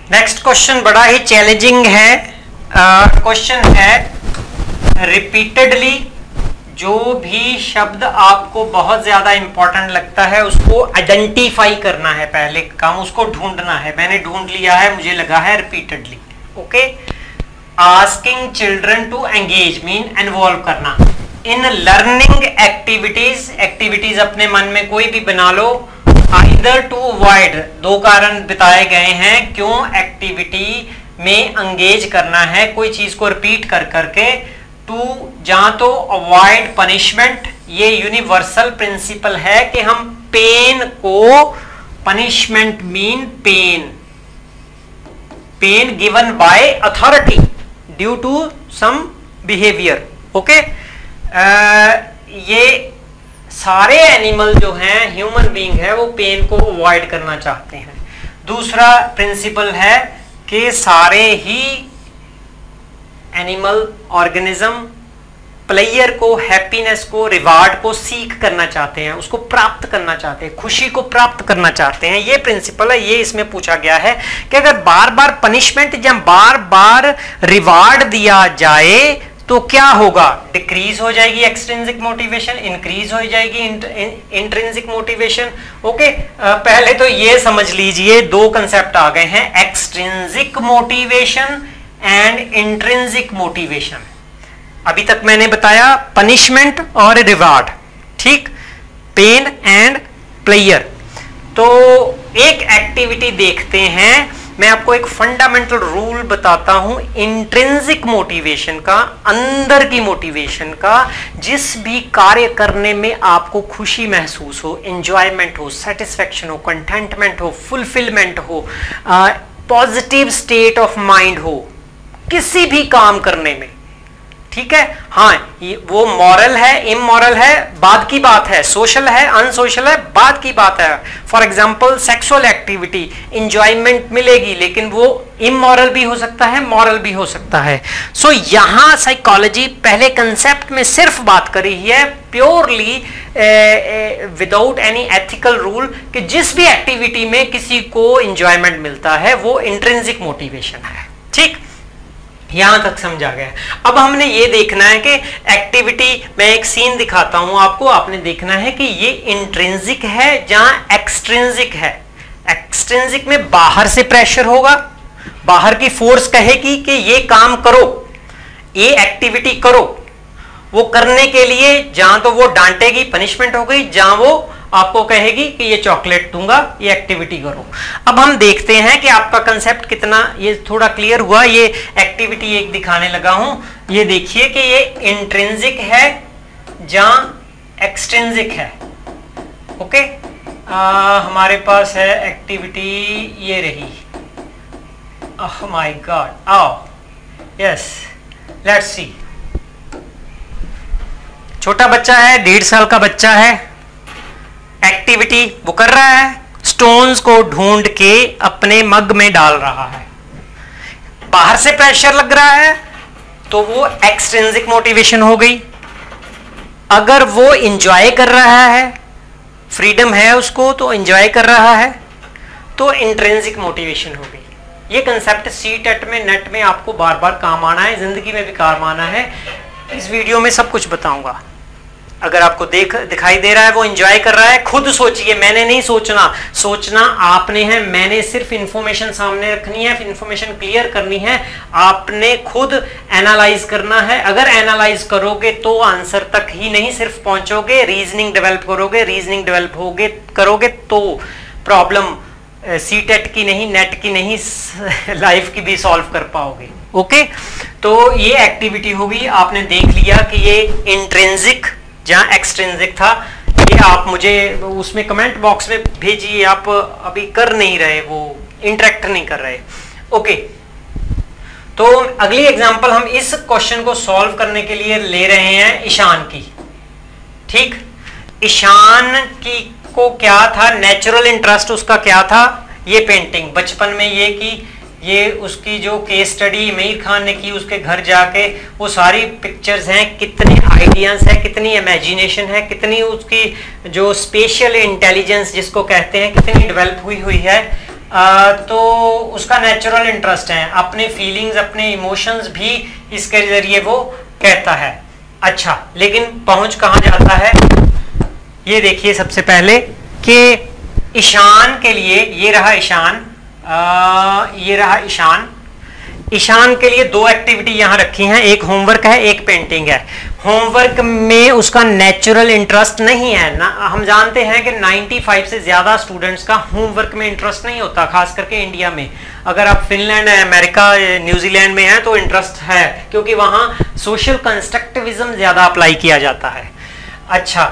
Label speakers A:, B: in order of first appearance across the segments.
A: Next question बड़ा ही challenging है। क्वेश्चन है रिपीटेडली जो भी शब्द आपको बहुत ज्यादा इंपॉर्टेंट लगता है उसको आइडेंटिफाई करना है, पहले काम उसको ढूंढना है। मैंने ढूंढ लिया है, मुझे लगा है repeatedly. Okay, asking children to engage mean involve करना इन लर्निंग एक्टिविटीज। एक्टिविटीज अपने मन में कोई भी बना लो। आइदर टू अवॉइड, दो कारण बताए गए हैं क्यों एक्टिविटी में एंगेज करना है, कोई चीज को रिपीट कर करके। टू, जहां तो अवॉइड पनिशमेंट, ये यूनिवर्सल प्रिंसिपल है कि हम पेन को, punishment mean pain, pain given by authority due to some behaviour. Okay, ये सारे एनिमल जो हैं, ह्यूमन बीइंग है, वो पेन को अवॉइड करना चाहते हैं। दूसरा प्रिंसिपल है कि सारे ही एनिमल ऑर्गेनिज्म प्लेयर को, हैप्पीनेस को, रिवार्ड को सीख करना चाहते हैं, उसको प्राप्त करना चाहते हैं, खुशी को प्राप्त करना चाहते हैं। ये प्रिंसिपल है। ये इसमें पूछा गया है कि अगर बार बार पनिशमेंट या बार बार रिवार्ड दिया जाए तो क्या होगा? डिक्रीज हो जाएगी एक्सट्रिंसिक मोटिवेशन, इंक्रीज हो जाएगी इंट्रिंसिक मोटिवेशन। ओके, पहले तो ये समझ लीजिए दो कंसेप्ट आ गए हैं, extrinsic motivation and intrinsic motivation. अभी तक मैंने बताया पनिशमेंट और रिवार्ड, ठीक, पेन एंड प्लेयर। तो एक एक्टिविटी देखते हैं, मैं आपको एक फंडामेंटल रूल बताता हूं इंट्रिंसिक मोटिवेशन का, अंदर की मोटिवेशन का। जिस भी कार्य करने में आपको खुशी महसूस हो, एंजॉयमेंट हो, सेटिस्फेक्शन हो, कंटेंटमेंट हो, फुलफिलमेंट हो, पॉजिटिव स्टेट ऑफ माइंड हो किसी भी काम करने में, ठीक है। हाँ, वो मॉरल है, इमोरल है, बाद की बात है, सोशल है, अनसोशल है, बाद की बात है। For example sexual activity, enjoyment मिलेगी लेकिन वो इमोरल भी हो सकता है, मॉरल भी हो सकता है। सो यहां साइकोलॉजी पहले कंसेप्ट में सिर्फ बात करी है purely without any ethical rule कि जिस भी एक्टिविटी में किसी को इंजॉयमेंट मिलता है वो इंट्रिंसिक मोटिवेशन है, ठीक। यहां तक समझा गया। अब हमने ये देखना है कि एक्टिविटी, मैं एक सीन दिखाता हूं आपको, आपने देखना है कि ये इंट्रिंसिक है जहां एक्सट्रिंसिक है। एक्सट्रिंसिक में बाहर से प्रेशर होगा, बाहर की फोर्स कहेगी कि ये काम करो, ये एक्टिविटी करो। वो करने के लिए जहां तो वो डांटेगी, पनिशमेंट हो गई, जहां वो आपको कहेगी कि ये चॉकलेट दूंगा, ये एक्टिविटी करो। अब हम देखते हैं कि आपका कंसेप्ट कितना ये थोड़ा क्लियर हुआ। ये एक्टिविटी एक दिखाने लगा हूं, ये देखिए कि ये इंट्रिंसिक है जहां एक्सट्रिंसिक है। ओके, हमारे पास है एक्टिविटी, ये रही। ओह माय गॉड, आओ, यस, लेट्स सी। छोटा बच्चा है, 1.5 साल का बच्चा है। एक्टिविटी वो कर रहा है, स्टोन्स को ढूंढ के अपने मग में डाल रहा है। बाहर से प्रेशर लग रहा है तो वो एक्सट्रिंसिक मोटिवेशन हो गई। अगर वो एंजॉय कर रहा है, फ्रीडम है उसको तो एंजॉय कर रहा है, तो इंट्रिंसिक मोटिवेशन हो गई। ये कंसेप्ट सीटेट में, नेट में आपको बार बार काम आना है, जिंदगी में भी काम आना है। इस वीडियो में सब कुछ बताऊंगा। अगर आपको दिखाई दे रहा है वो एंजॉय कर रहा है, खुद सोचिए, मैंने नहीं सोचना, सोचना आपने है, मैंने सिर्फ इंफॉर्मेशन सामने रखनी है, इंफॉर्मेशन क्लियर करनी है, आपने खुद एनालाइज करना है। अगर एनालाइज करोगे तो आंसर तक ही नहीं सिर्फ पहुंचोगे, रीजनिंग डेवलप करोगे, रीजनिंग डेवलप करोगे तो प्रॉब्लम सीटेट की नहीं, नेट की नहीं, लाइफ की भी सॉल्व कर पाओगे। ओके, तो ये एक्टिविटी होगी, आपने देख लिया कि ये इंट्रिंसिक जहां एक्सट्रिंसिक था। ये आप मुझे उसमें कमेंट बॉक्स में भेजिए, आप अभी कर नहीं रहे, वो इंटरेक्ट नहीं कर रहे। ओके, तो अगली एग्जांपल हम इस क्वेश्चन को सॉल्व करने के लिए ले रहे हैं ईशान की, ठीक। ईशान की को क्या था, नेचुरल इंटरेस्ट उसका क्या था, ये पेंटिंग बचपन में ये की, ये उसकी जो केस स्टडी मीर खान ने की उसके घर जाके, वो सारी पिक्चर्स हैं, कितने आइडियाज हैं, कितनी इमेजिनेशन है, कितनी उसकी जो स्पेशल इंटेलिजेंस जिसको कहते हैं कितनी डेवलप हुई है। तो उसका नेचुरल इंटरेस्ट है, अपने फीलिंग्स अपने इमोशंस भी इसके जरिए वो कहता है। अच्छा, लेकिन पहुंच कहां जाता है, ये देखिए सबसे पहले कि ईशान के लिए, ये रहा ईशान, ये रहा ईशान। ईशान के लिए दो एक्टिविटी यहां रखी हैं, एक होमवर्क है एक पेंटिंग है। होमवर्क में उसका नेचुरल इंटरेस्ट नहीं है ना, हम जानते हैं कि 95 से ज्यादा स्टूडेंट्स का होमवर्क में इंटरेस्ट नहीं होता, खास करके इंडिया में। अगर आप फिनलैंड, अमेरिका, न्यूजीलैंड में हैं तो इंटरेस्ट है, क्योंकि वहां सोशल कंस्ट्रक्टिविज्म ज्यादा अप्लाई किया जाता है। अच्छा,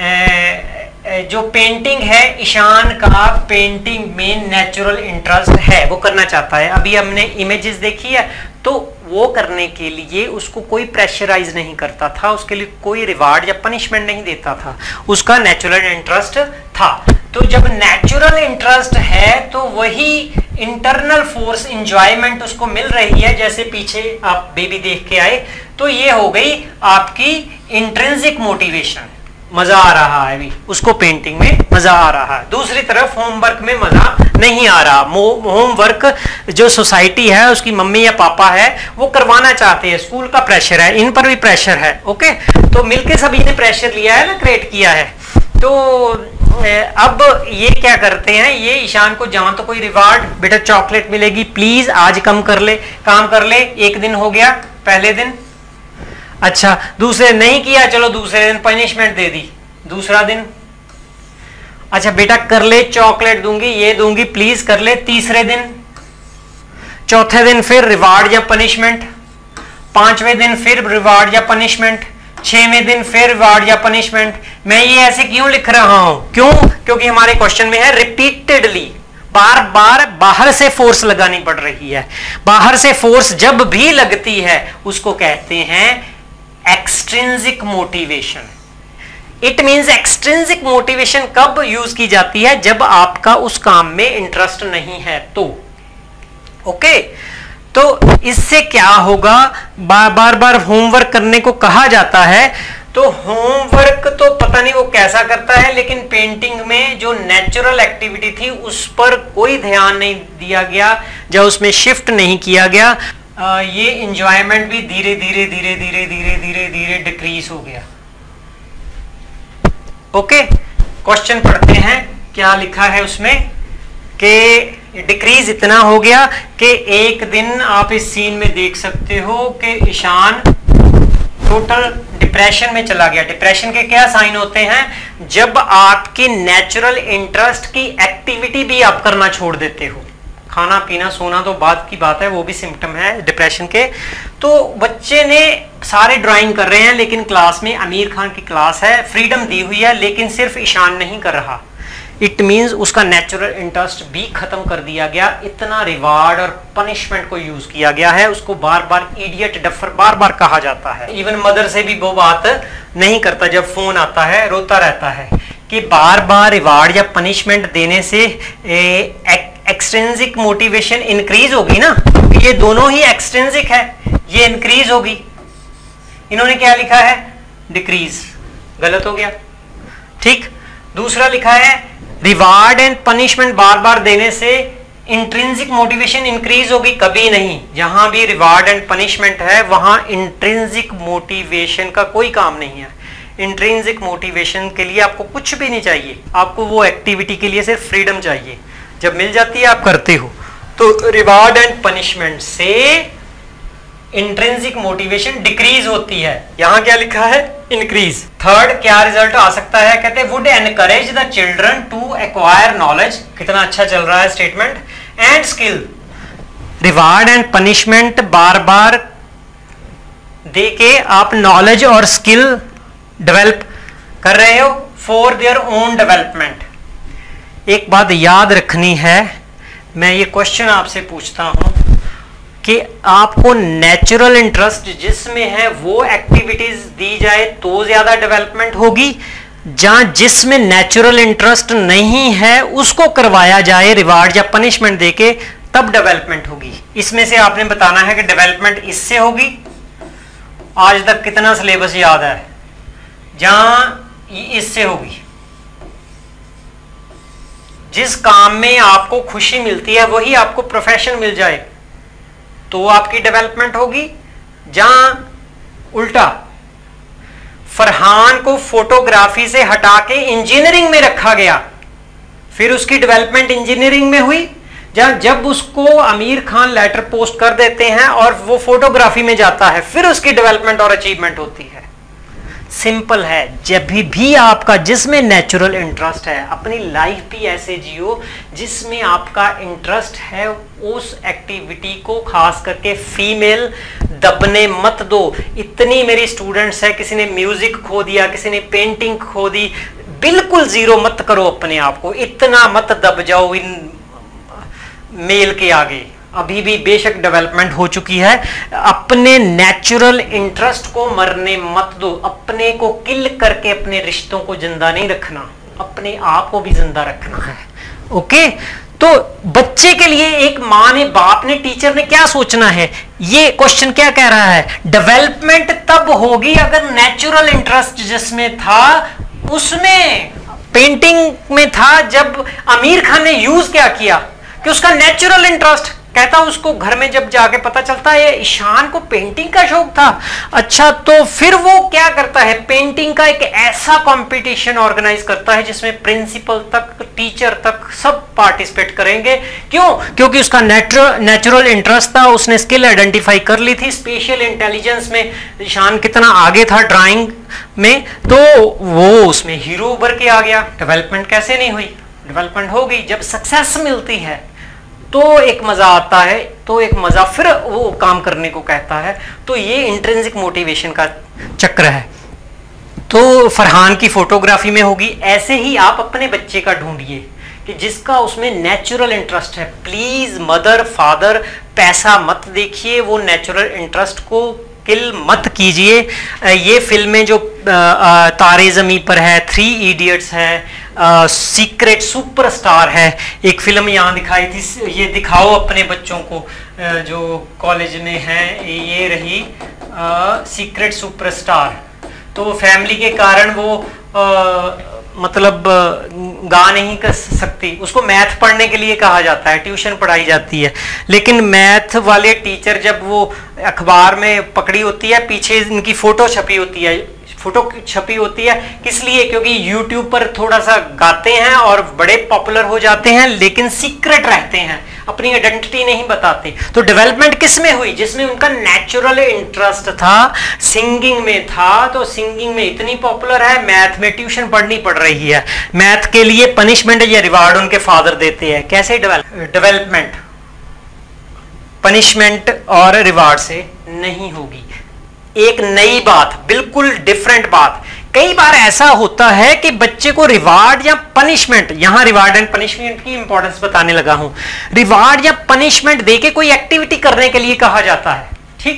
A: जो पेंटिंग है, ईशान का पेंटिंग में नेचुरल इंटरेस्ट है, वो करना चाहता है। अभी हमने इमेजेस देखी है, तो वो करने के लिए उसको कोई प्रेशराइज नहीं करता था, उसके लिए कोई रिवार्ड या पनिशमेंट नहीं देता था, उसका नेचुरल इंटरेस्ट था। तो जब नेचुरल इंटरेस्ट है तो वही इंटरनल फोर्स, इंजॉयमेंट उसको मिल रही है, जैसे पीछे आप बेबी देख के आए, तो ये हो गई आपकी इंट्रिंसिक मोटिवेशन। मजा आ रहा है अभी उसको, पेंटिंग में मजा आ रहा है। दूसरी तरफ होमवर्क में मजा नहीं आ रहा। होमवर्क जो सोसाइटी है, उसकी मम्मी या पापा है, वो करवाना चाहते हैं, स्कूल का प्रेशर है, इन पर भी प्रेशर है। ओके, तो मिलके सभी ने प्रेशर लिया है ना, क्रिएट किया है। तो अब ये क्या करते हैं, ये ईशान को जहां तो कोई रिवार्ड, बेटा चॉकलेट मिलेगी प्लीज, आज कम कर ले, काम कर ले, एक दिन हो गया, पहले दिन। अच्छा, दूसरे नहीं किया, चलो दूसरे दिन पनिशमेंट दे दी, दूसरा दिन अच्छा बेटा कर ले, चॉकलेट दूंगी, ये दूंगी, प्लीज कर ले, तीसरे दिन, चौथे दिन फिर रिवार्ड या पनिशमेंट, पांचवें दिन फिर रिवार्ड या पनिशमेंट, छवें दिन फिर रिवार्ड या पनिशमेंट। मैं ये ऐसे क्यों लिख रहा हूं, क्यों, क्योंकि हमारे क्वेश्चन में है रिपीटेडली, बार बार बाहर से फोर्स लगानी पड़ रही है। बाहर से फोर्स जब भी लगती है उसको कहते हैं extrinsic motivation. It means extrinsic motivation कब यूज की जाती है, जब आपका उस काम में इंटरेस्ट नहीं है तो। ओके, तो इससे क्या होगा, बार बार होमवर्क करने को कहा जाता है, तो होमवर्क तो पता नहीं वो कैसा करता है, लेकिन पेंटिंग में जो नेचुरल एक्टिविटी थी उस पर कोई ध्यान नहीं दिया गया, जब उसमें शिफ्ट नहीं किया गया, ये इंजॉयमेंट भी धीरे धीरे धीरे धीरे धीरे धीरे धीरे डिक्रीज हो गया। ओके, क्वेश्चन पढ़ते हैं, क्या लिखा है उसमें कि डिक्रीज इतना हो गया कि एक दिन आप इस सीन में देख सकते हो कि ईशान टोटल डिप्रेशन में चला गया। डिप्रेशन के क्या साइन होते हैं, जब आपकी नेचुरल इंटरेस्ट की एक्टिविटी भी आप करना छोड़ देते हो। खाना पीना सोना तो बात की बात है, वो भी सिम्टम है डिप्रेशन के। तो बच्चे ने सारे ड्राइंग कर रहे हैं, लेकिन क्लास में आमिर खान की क्लास है, फ्रीडम दी हुई है, लेकिन सिर्फ ईशान नहीं कर रहा। इट मींस उसका नेचुरल इंटरेस्ट भी खत्म कर दिया गया। इतना रिवार्ड और पनिशमेंट को यूज किया गया है, उसको बार बार इडियट, डफर बार बार कहा जाता है। इवन मदर से भी वो बात नहीं करता, जब फोन आता है रोता रहता है कि बार बार रिवार्ड या पनिशमेंट देने से एक्सट्रिंसिक मोटिवेशन इंक्रीज होगी ना, क्योंकि ये दोनों ही एक्सट्रिंसिक है, ये इंक्रीज होगी। इन्होंने क्या लिखा है, डिक्रीज, गलत हो गया। ठीक, दूसरा लिखा है रिवार्ड एंड पनिशमेंट बार बार देने से इंट्रिंसिक मोटिवेशन इंक्रीज होगी, कभी नहीं। जहां भी रिवार्ड एंड पनिशमेंट है वहां इंट्रिंसिक मोटिवेशन का कोई काम नहीं है। इंट्रिंसिक मोटिवेशन के लिए आपको कुछ भी नहीं चाहिए, आपको वो एक्टिविटी के लिए सिर्फ फ्रीडम चाहिए, जब मिल जाती है आप करते हो। तो रिवार्ड एंड पनिशमेंट से इंट्रिंसिक मोटिवेशन डिक्रीज होती है, यहां क्या लिखा है, इंक्रीज। थर्ड क्या रिजल्ट आ सकता है, कहते हैं would encourage the children to acquire knowledge. कितना अच्छा चल रहा है statement, and skill. Reward and punishment बार बार दे के आप नॉलेज और स्किल डेवलप कर रहे हो फॉर देयर ओन डेवलपमेंट। एक बात याद रखनी है, मैं ये क्वेश्चन आपसे पूछता हूं कि आपको नेचुरल इंटरेस्ट जिसमें है वो एक्टिविटीज दी जाए तो ज्यादा डेवलपमेंट होगी, जहां जिसमें नेचुरल इंटरेस्ट नहीं है उसको करवाया जाए रिवार्ड या पनिशमेंट देके, तब डेवलपमेंट होगी। इसमें से आपने बताना है कि डेवलपमेंट इससे होगी। आज तक कितना सिलेबस याद है, जहां इससे होगी, जिस काम में आपको खुशी मिलती है वही आपको प्रोफेशन मिल जाए तो आपकी डेवलपमेंट होगी। जहां उल्टा फरहान को फोटोग्राफी से हटा के इंजीनियरिंग में रखा गया, फिर उसकी डेवलपमेंट इंजीनियरिंग में हुई। जब उसको आमिर खान लेटर पोस्ट कर देते हैं और वो फोटोग्राफी में जाता है, फिर उसकी डेवलपमेंट और अचीवमेंट होती है। सिंपल है, जब भी आपका जिसमें नेचुरल इंटरेस्ट है, अपनी लाइफ भी ऐसे जियो जिसमें आपका इंटरेस्ट है, उस एक्टिविटी को खास करके फीमेल दबने मत दो। इतनी मेरी स्टूडेंट्स है, किसी ने म्यूजिक खो दिया, किसी ने पेंटिंग खो दी, बिल्कुल जीरो मत करो अपने आप को, इतना मत दब जाओ इन मेल के आगे। अभी भी बेशक डेवलपमेंट हो चुकी है, अपने नेचुरल इंटरेस्ट को मरने मत दो। अपने को किल करके अपने रिश्तों को जिंदा नहीं रखना, अपने आप को भी जिंदा रखना है। ओके, तो बच्चे के लिए एक माँ ने, बाप ने, टीचर ने क्या सोचना है? ये क्वेश्चन क्या कह रहा है? डेवलपमेंट तब होगी अगर नेचुरल इंटरेस्ट जिसमें था, उसमें पेंटिंग में था, जब आमिर खान ने यूज क्या किया कि उसका नेचुरल इंटरेस्ट कहता, उसको घर में जब जाके पता चलता है ईशान को पेंटिंग का शौक था। अच्छा, तो फिर वो क्या करता है, पेंटिंग का एक ऐसा कंपटीशन ऑर्गेनाइज करता है जिसमें प्रिंसिपल तक, टीचर तक सब पार्टिसिपेट करेंगे। क्यों? क्योंकि उसका नेचुरल इंटरेस्ट था, उसने स्किल आइडेंटिफाई कर ली थी। स्पेशल इंटेलिजेंस में ईशान कितना आगे था ड्राइंग में, तो वो उसमें हीरो उभर के आ गया। डेवलपमेंट कैसे नहीं हुई? डेवलपमेंट हो गई। जब सक्सेस मिलती है तो एक मजा आता है, तो एक मजा फिर वो काम करने को कहता है। तो ये इंट्रिंसिक मोटिवेशन का चक्र है। तो फरहान की फोटोग्राफी में होगी, ऐसे ही आप अपने बच्चे का ढूंढिए कि जिसका उसमें नेचुरल इंटरेस्ट है। प्लीज मदर फादर पैसा मत देखिए, वो नेचुरल इंटरेस्ट को किल मत कीजिए। ये फिल्में जो तारे ज़मीं पर है, 3 इडियट्स है, सीक्रेट सुपरस्टार है, एक फिल्म यहाँ दिखाई थी, ये दिखाओ अपने बच्चों को जो कॉलेज में है, ये रही सीक्रेट सुपरस्टार। तो फैमिली के कारण वो मतलब गा नहीं कर सकती, उसको मैथ पढ़ने के लिए कहा जाता है, ट्यूशन पढ़ाई जाती है। लेकिन मैथ वाले टीचर जब वो अखबार में पकड़ी होती है, पीछे इनकी फोटो छपी होती है, किस लिए? क्योंकि YouTube पर थोड़ा सा गाते हैं और बड़े पॉपुलर हो जाते हैं, लेकिन सीक्रेट रहते हैं, अपनी आइडेंटिटी नहीं बताते। तो डेवलपमेंट किस में हुई? जिसमें उनका नेचुरल इंटरेस्ट था, सिंगिंग में था, तो सिंगिंग में इतनी पॉपुलर है, मैथ में ट्यूशन पढ़नी पड़ रही है। मैथ के लिए पनिशमेंट या रिवार्ड उनके फादर देते हैं। कैसे डेवलपमेंट पनिशमेंट और रिवार्ड से नहीं होगी। एक नई बात, बिल्कुल डिफरेंट बात। कई बार ऐसा होता है कि बच्चे को रिवार्ड या पनिशमेंट, यहां रिवार्ड एंड पनिशमेंट की इंपॉर्टेंस बताने लगा हूं, रिवार्ड या पनिशमेंट देके कोई एक्टिविटी करने के लिए कहा जाता है। ठीक,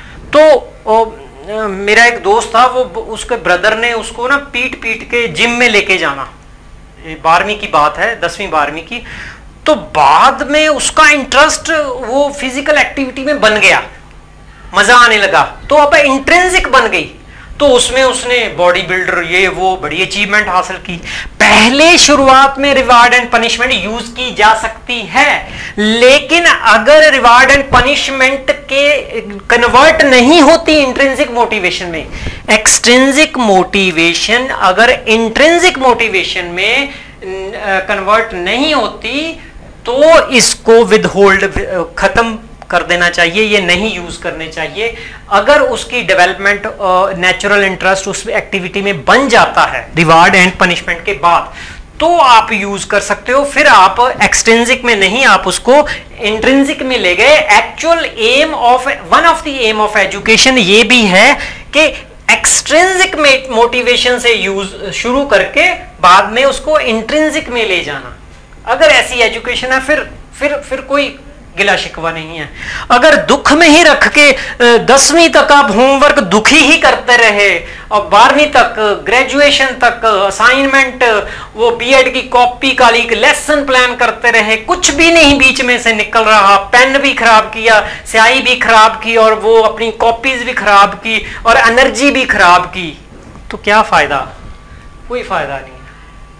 A: तो मेरा एक दोस्त था, वो उसके ब्रदर ने उसको ना पीट के जिम में लेके जाना, 12वीं की बात है, 10वीं 12वीं की। तो बाद में उसका इंटरेस्ट वो फिजिकल एक्टिविटी में बन गया, मजा आने लगा, तो अब इंट्रिंसिक बन गई। तो उसमें उसने बॉडी बिल्डर ये वो बड़ी अचीवमेंट हासिल की। पहले शुरुआत में रिवार्ड एंड पनिशमेंट यूज की जा सकती है, लेकिन अगर रिवार्ड एंड पनिशमेंट के कन्वर्ट नहीं होती इंट्रिंसिक मोटिवेशन में, एक्सट्रिंसिक मोटिवेशन अगर इंट्रिंसिक मोटिवेशन में कन्वर्ट नहीं होती, तो इसको विदहोल्ड, खत्म कर देना चाहिए, ये नहीं यूज करने चाहिए। अगर उसकी डेवलपमेंट नेचुरल इंटरेस्ट उस एक्टिविटी में बन जाता है रिवार्ड एंड पनिशमेंट के बाद, तो आप यूज कर सकते हो। फिर आप एक्सट्रिंसिक में नहीं, आप उसको इंट्रिंसिक में ले गए। Actual aim of, one of the aim of education ये भी है कि एक्सट्रिंसिक मोटिवेशन से यूज शुरू करके बाद में उसको इंट्रिंसिक में ले जाना। अगर ऐसी एजुकेशन है, फिर कोई गिला शिकवा नहीं है। अगर दुख में ही रख के 10वीं तक आप होमवर्क दुखी ही करते रहे और 12वीं तक, ग्रेजुएशन तक असाइनमेंट, वो बीएड की कॉपी काली, लेसन प्लान करते रहे, कुछ भी नहीं बीच में से निकल रहा, पेन भी खराब किया, स्याही भी खराब की, और वो अपनी कॉपीज भी खराब की, और एनर्जी भी खराब की, तो क्या फायदा? कोई फायदा नहीं।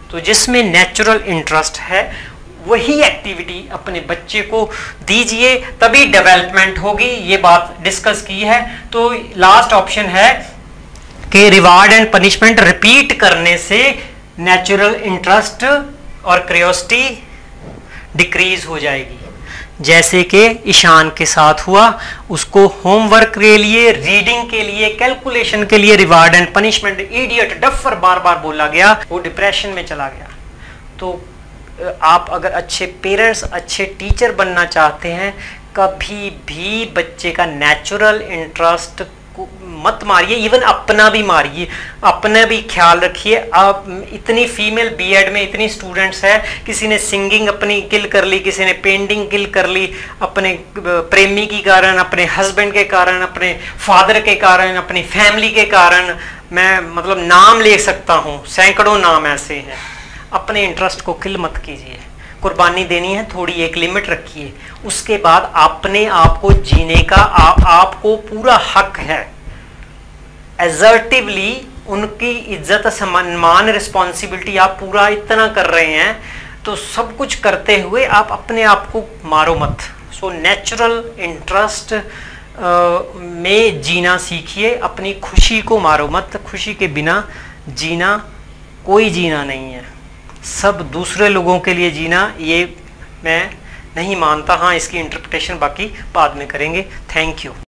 A: तो जिसमें नेचुरल इंटरेस्ट है वही एक्टिविटी अपने बच्चे को दीजिए, तभी डेवलपमेंट होगी। ये बात डिस्कस की है। तो लास्ट ऑप्शन है कि रिवार्ड एंड पनिशमेंट रिपीट करने से नेचुरल इंटरेस्ट और क्यूरियोसिटी डिक्रीज हो जाएगी। जैसे कि ईशान के साथ हुआ, उसको होमवर्क के लिए, रीडिंग के लिए, कैलकुलेशन के लिए reward and punishment, idiot, duffer बार बार बोला गया, वो डिप्रेशन में चला गया। तो आप अगर अच्छे पेरेंट्स, अच्छे टीचर बनना चाहते हैं, कभी भी बच्चे का नेचुरल इंटरेस्ट मत मारिए, इवन अपना भी मारिए, अपना भी ख्याल रखिए। आप इतनी फीमेल बीएड में इतनी स्टूडेंट्स है, किसी ने सिंगिंग अपनी किल कर ली, किसी ने पेंटिंग किल कर ली, अपने प्रेमी के कारण, अपने हस्बैंड के कारण, अपने फादर के कारण, अपनी फैमिली के कारण। मैं मतलब नाम ले सकता हूँ, सैकड़ों नाम ऐसे हैं। अपने इंटरेस्ट को किल मत कीजिए, कुर्बानी देनी है, थोड़ी एक लिमिट रखिए। उसके बाद अपने आप को जीने का आपको पूरा हक है। एजर्टिवली उनकी इज्जत, सम्मान, रिस्पॉन्सिबिलिटी आप पूरा इतना कर रहे हैं, तो सब कुछ करते हुए आप अपने आप को मारो मत। सो नेचुरल इंटरेस्ट में जीना सीखिए, अपनी खुशी को मारो मत। खुशी के बिना जीना कोई जीना नहीं है, सब दूसरे लोगों के लिए जीना, ये मैं नहीं मानता। हाँ, इसकी इंटरप्रिटेशन बाकी बाद में करेंगे। Thank you.